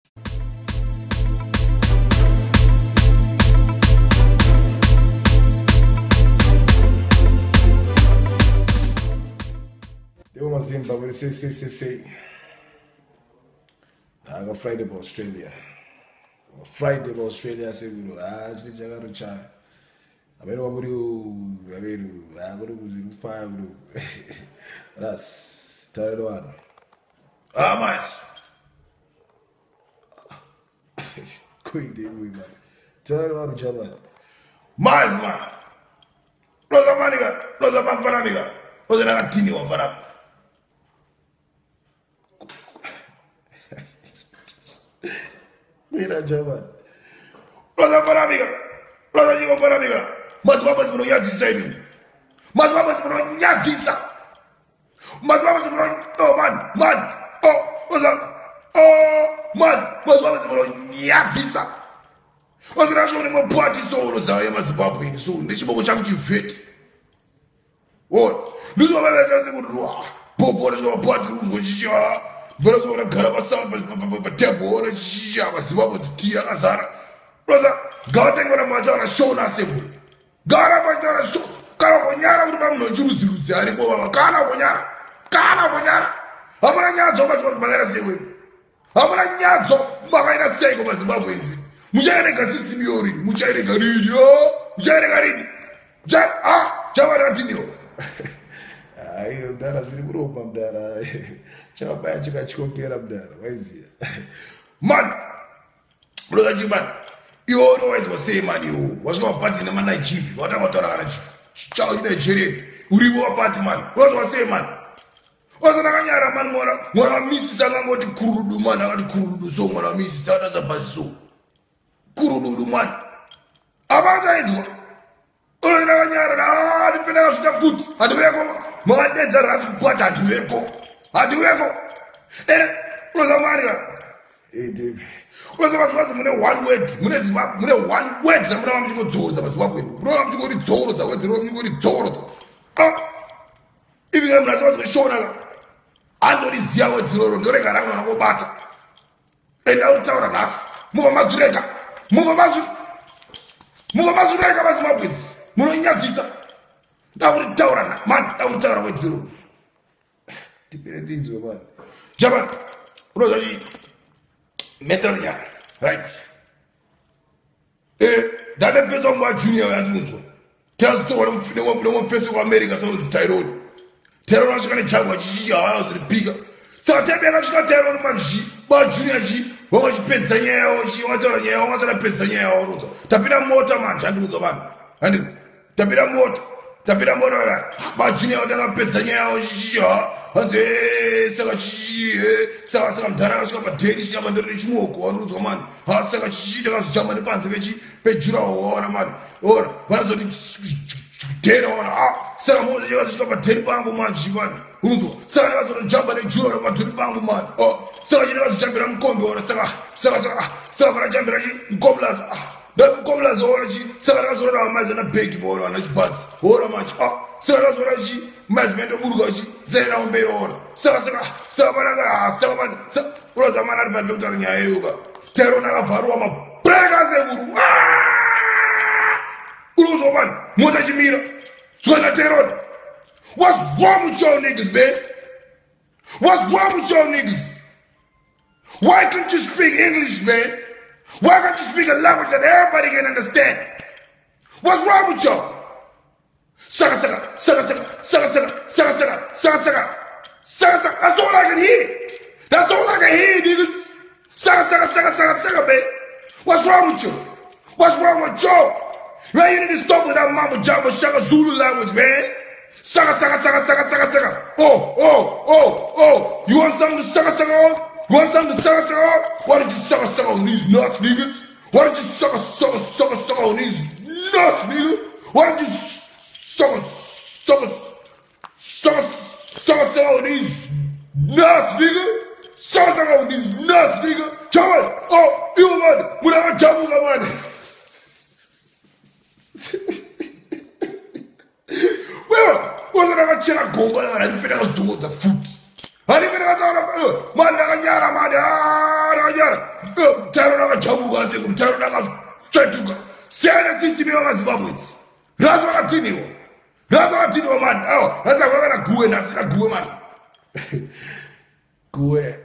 Deu uma Zimbabwe, sei. Aga Friday para Australia. Friday para Australia, seguro. Chile chagaram chá. Abero agora o Fábio. Ras, tá do ano. Mas cuide muito, mano. Tá do ano, chaval. Mas, mano. Rosa maniga, rosa amiga. Rosa na tini wa para. Mira, chaval. Rosa para amiga. Rosa digo para amiga. Mas vamos por onde sai. Mas vamos por onde sai. Mas vamos por onde. Oh, man. Oh, Rosa. Oh, man. Mas vamos por onde sai. Você não acha que uma parte solo sai, mas papo isso. Deixa eu botar de feito. Oh, não vai ver se eu vou. Popo, deixa eu botar de feito. Vela sobre a cara passada, mas tempo hora já, mas vamos tirar a Sara. Rosa, gata agora mais hora show na segura. Gata mais hora show. Cara bonhara, vamos no juro, ali boa, cara bonhara. Amara nyazo mas bagara sewe. Amara nyazo bagara sewe mas bagwenzi. Mujere ka system yori, mujere ka radio. Jawara tinio. Ai, eu dara vira bro, dara. Chama pai chika kera mdara, waizi. Man, brother Jiman, you always was say man you. Was going party na man na chief. What about that? Chao ina Nigeria. Uribo party man. What was say man? Was na kanyara man mora misi sanga ngoti kurudu man, ngati kurudu so mora misi sada za baso. Kurudu man. Abanga izo. Ola na kanyara na dipenda kushita foot. Aduweko. Mga deza rasu pata aduweko. Rosa Maria. Rosa was mune one word. Mune one word. Zamuna mchiko dzoro Zimbabwe. Bro mchiko ri dzoro za wedzero mchiko ri dzoro. Ibi ngamna so shona. Andori zia wedzero ndore garanga na kubata. Enda utaura nasi. Muva mazureka Zimbabwe. Muno nyadzisa. Dauri taura na man, dauri taura wedzero. Different man. Jaman, Rosa ji, Metania, right? That person was junior at Unso. Tells to one face of America, so it's Tyrone. Terror was going to jump with house the bigger. So tell me, I'm going to tell man, she, but junior G, what she pays a year, or she wanted a year, or was a peasant or Tapina motor man, and do man. And Tapina motor, but junior, then a peasant or she. Anze saka mtara shaka badeli shaka ndiri chimoko anuzo man ha saka chida kasijama nepanze pejura ona man ora vanazoti tena ona saka moza shaka badeli pangu man chivani unuzo saka kasoti jamba nejura madhuri pangu man saka chida kasijambira mkombe ora saka vanajambira mkomlas mkomlas ora chi saka kasora amazi na beki bora na chibasi ora man saka kasora chi mazimento burugachi zena umbero saka man Rosa man ari padle kutara nyaya yoga tero nakavharwa mabreka seguru uruzo man mota chimira zvona tero. What's wrong with y'all niggas, man? What's wrong with y'all niggas? Why can't you speak English, man? Why can't you speak a language that everybody can understand? What's wrong with y'all? Saka. That's all I can hear. Niggas. Saka, man. What's wrong with you? What's wrong with y'all? Man, you need to stop with that Mama Jamba Shaka Zulu language, man. Saka. Oh. You want something to saka on? Why did you saka on these nuts, niggas? Why did you saka on these nuts, nigga? Why did you saka on these nuts, nigga? Saka on these nuts, nigga. Chaman, you man, muna jamuga man. Well, wasn't I chela gomba and I didn't finish doing the food. I didn't Man nakanyara man nakanyara. Taro nakachamuka sekum taro nakashatuka. Sena system yaZimbabwe. Razo wakatiniwa. Razo wakatiniwa man. Razo wakatiniwa guwe nasina guwe man. Guwe.